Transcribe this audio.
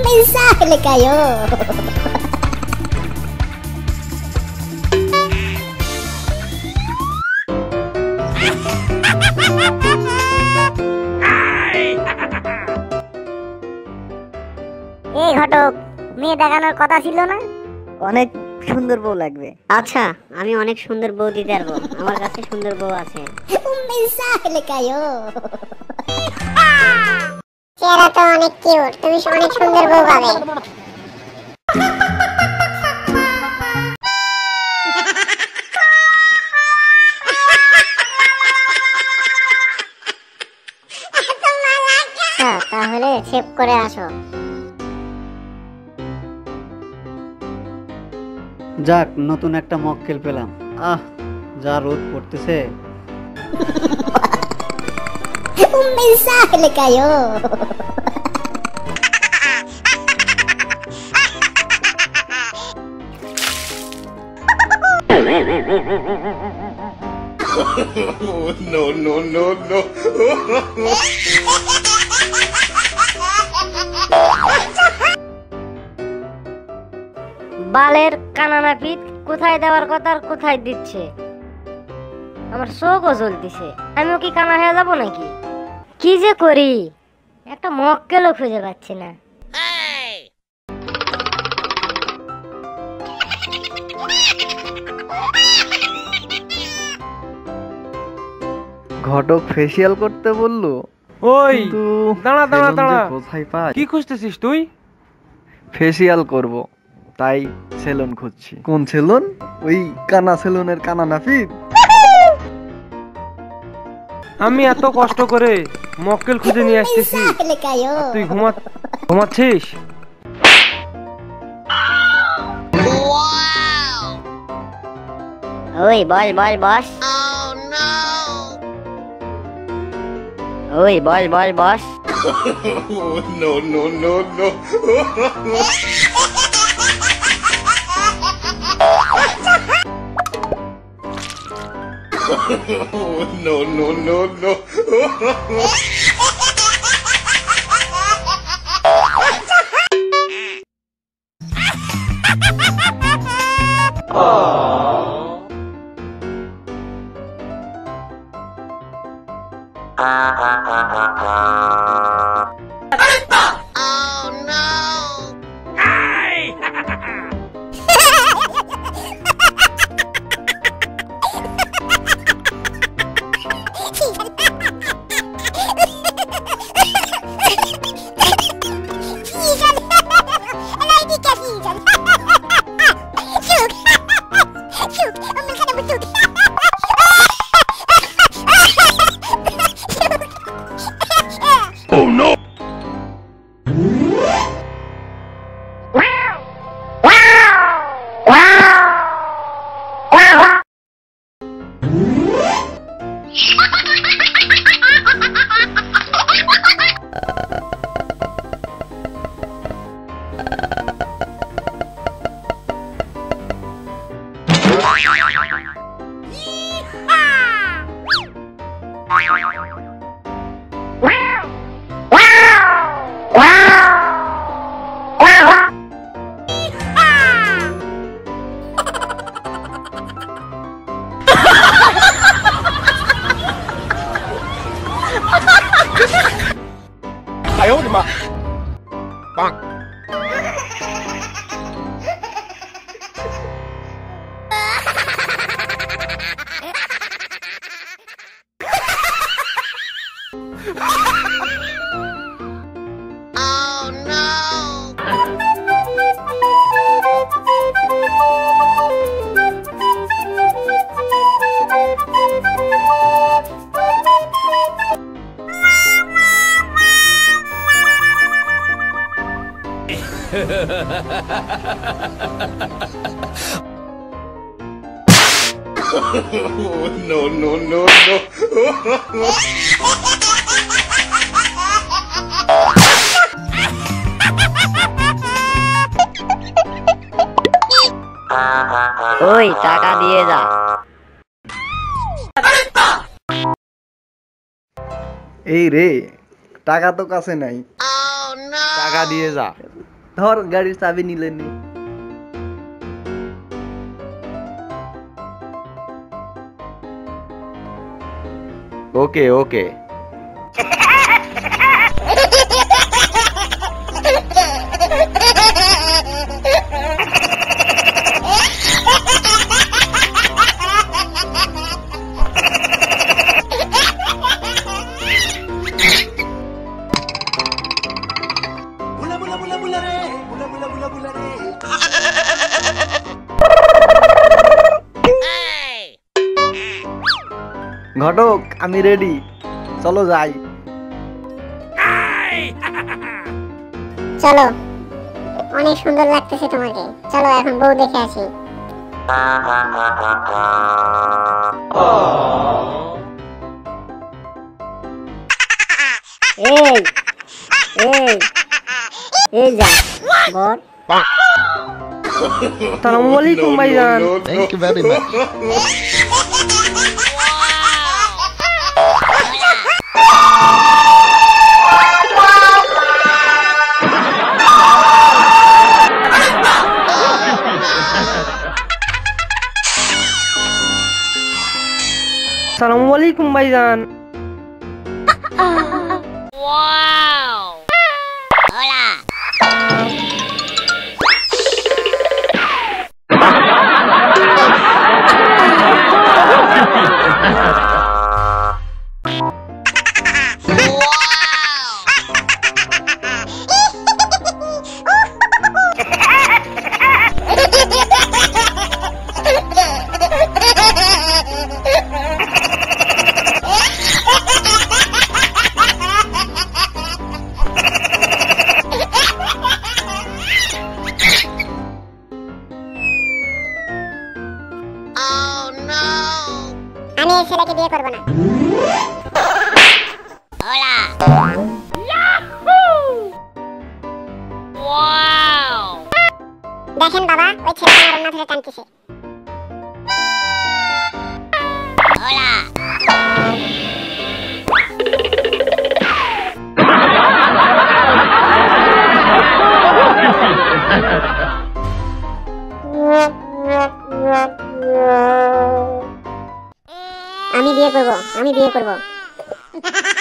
mensaje le cayó. এই ঘটক, মেয়ে দেখানোর কথা ছিল না? অনেক সুন্দর বউ লাগবে। আচ্ছা, আমি অনেক সুন্দর বউ দিতে পারবো, আমার কাছে সুন্দর বউ আছে। Un mensaje le cayó. চেহারা তো অনেক কিউট, তুমি অনেক সুন্দর বউ পাবে। তাহলে সেভ করে আসো। যাক, নতুন একটা মক্কেল পেলাম। যা রোদ পড়তেছে। Un mensaje le cayó. No, no, no, no. বালের কানা নাপিত কোথায় দেওয়ার কথা আর কোথায় দিচ্ছে, আমার চোখও জ্বলতিছে। আমিও কি কানা হয়ে যাবো নাকি? কি যে করি, একটা মক্কেলও খুঁজে পাচ্ছি না। ঘটক ফেসিয়াল করতে বললো। ওই দাঁড়া দাঁড়া দাঁড়া, কোথায় পাই? কি খুঁজতেছিস তুই? ফেসিয়াল করব, তাই সেলুন খুঁজছি। কোন সেলুন? ওই কানা সেলুনের কানা নাপিত। আমি এত কষ্ট করে মক্কেল খুঁজে নিয়ে আসতেছি, Mensaje le cayó. তুই ঘুমাচ্ছিস? ওই বল বল বস। ওই বল বল বস। No, no, no, no. No, no, no, no. Oh no! I owed him up. Bonk. Oh no! No, no, no, no. ওই টাকা দিয়ে যা। এই রে, টাকা তো কাছে নাই। Oh no! টাকা দিয়ে যা। ধর গাড়ির চাবি নিলে নি। ওকে ওকে। ঘটক আমি রেডি, চলো যাই। চলো, অনেক সুন্দর লাগতেছে তোমাকে। চলো এখন বউ দেখে আসি। এই এই এই যা বল। আসসালামু আলাইকুম ভাইজান। Thank you very much. আসসালামু আলাইকুম ভাইজান। আমি এই ছেলেকে বিয়ে করবো না। দেখেন বাবা, ওই ছেলে আমার ওড়না ধরে টানতেছে। আমি বিয়ে করবো, আমি বিয়ে করবো।